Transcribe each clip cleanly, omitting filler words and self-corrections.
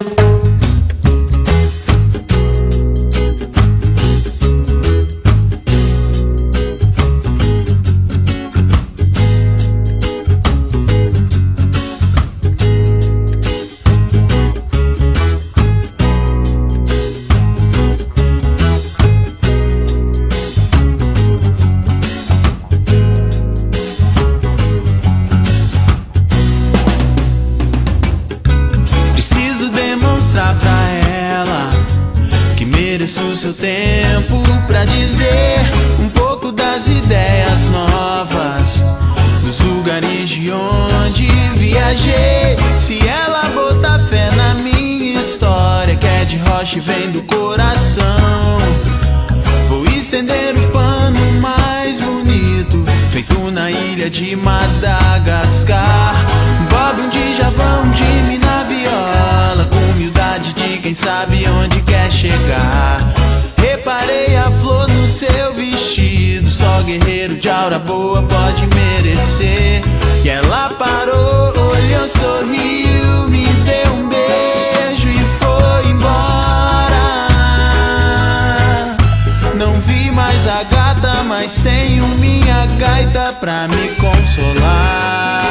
Mereço seu tempo pra dizer um pouco das ideias novas, dos lugares de onde viajei. Se ela botar fé na minha história, que é de rocha e vem do coração, vou estender o pano mais bonito, feito na ilha de Madagascar. Bob, um Djavan, um Jimmy na viola, com humildade de quem sabe onde quer chegar. Reparei a flor no seu vestido, só guerreiro de aura boa pode merecer. E ela parou, olhou, sorriu, me deu um beijo e foi embora. Não vi mais a gata, mas tenho minha gaita pra me consolar.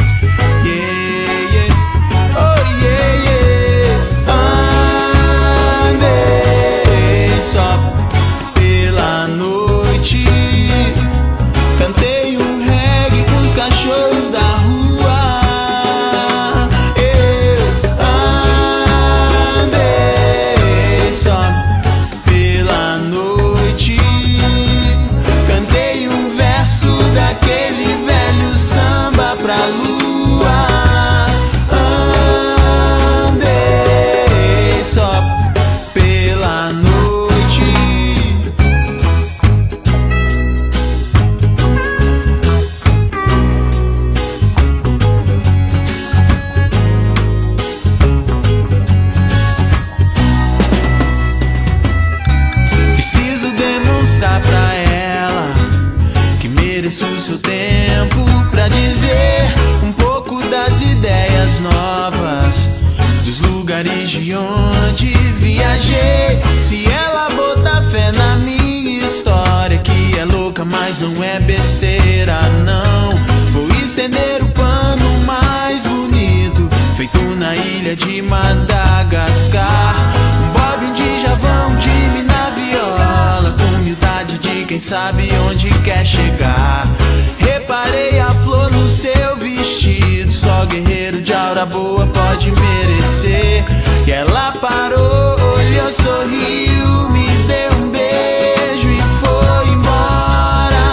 Pra ela que mereço o seu tempo pra dizer um pouco das ideias novas, dos lugares de onde viajei. Se ela botar fé na minha história, que é louca, mas não é besteira não, vou estender o pano mais bonito, feito na ilha de Madagascar. Um Bob, um Djavan, um Jimmy na viola, com humildade de quem sabe onde quer chegar. Reparei a flor no seu vestido, só guerreiro de aura boa pode merecer. E ela parou, olhou, sorriu, me deu um beijo e foi embora.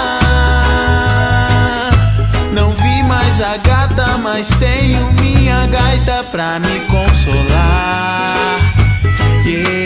Não vi mais a gata, mas tenho minha gaita pra me consolar. Yeah.